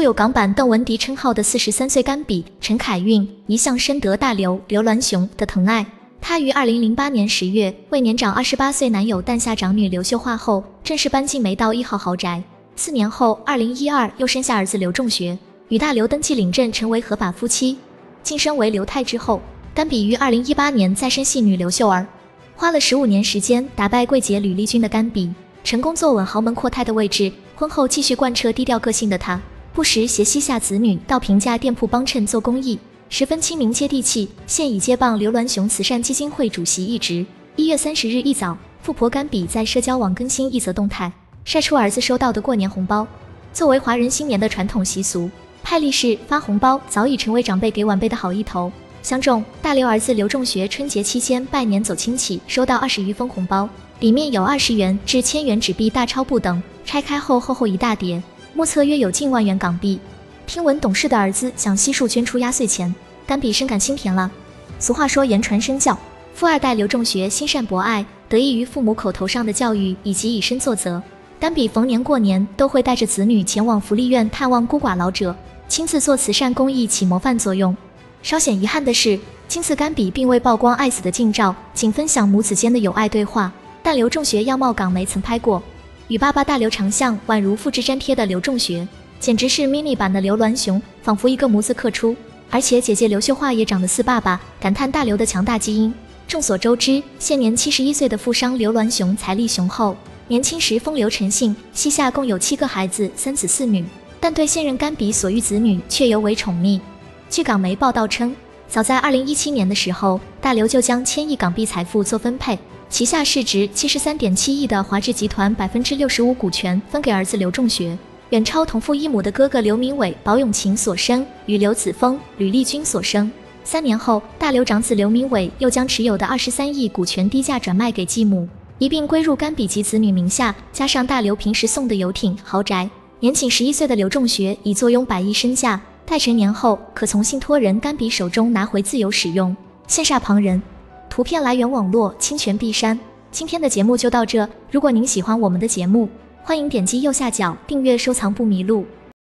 有港版邓文迪称号的43岁甘比陈凯运一向深得大刘刘銮雄的疼爱。他于2008年10月为年长28岁男友诞下长女刘秀华后，正式搬进梅道1号豪宅。4年后，2012又生下儿子刘仲学，与大刘登记领证成为合法夫妻。晋升为刘太之后，甘比于2018年再生系女刘秀儿。花了15年时间打败贵姐吕丽君的甘比，成功坐稳豪门阔太的位置。婚后继续贯彻低调个性的他，不时携膝下子女到平价店铺帮衬做公益，十分亲民接地气。现已接棒刘銮雄慈善基金会主席一职。1月30日一早，富婆甘比在社交网更新一则动态，晒出儿子收到的过年红包。作为华人新年的传统习俗，派利是发红包早已成为长辈给晚辈的好意头。相中，大刘儿子刘仲学春节期间拜年走亲戚，收到20余封红包，里面有20元至1000元纸币、大钞不等，拆开后厚厚一大叠，目测约有近1万元港币。听闻懂事的儿子想悉数捐出压岁钱，甘比深感心甜了。俗话说言传身教，富二代刘仲学心善博爱，得益于父母口头上的教育以及以身作则。甘比逢年过年都会带着子女前往福利院探望孤寡老者，亲自做慈善公益起模范作用。稍显遗憾的是，今次甘比并未曝光爱子的近照，仅分享母子间的友爱对话。但刘仲学样貌港媒曾拍过，与爸爸大刘长相宛如复制粘贴的刘仲学，简直是 mini 版的刘銮雄，仿佛一个模子刻出。而且姐姐刘秀华也长得似爸爸，感叹大刘的强大基因。众所周知，现年71岁的富商刘銮雄财力雄厚，年轻时风流成性，膝下共有7个孩子，3子4女，但对现任甘比所育子女却尤为宠溺。据港媒报道称，早在2017年的时候，大刘就将1000亿港币财富做分配，旗下市值73.7亿的华智集团65%股权分给儿子刘仲学，远超同父异母的哥哥刘明伟、保永琴所生与刘子峰、吕丽君所生。3年后，大刘长子刘明伟又将持有的23亿股权低价转卖给继母，一并归入甘比及子女名下，加上大刘平时送的游艇、豪宅，年仅11岁的刘仲学已坐拥100亿身价，待成年后可从信托人甘比手中拿回自由使用，羡煞旁人。图片来源网络，侵权必删。今天的节目就到这，如果您喜欢我们的节目，欢迎点击右下角订阅收藏不迷路。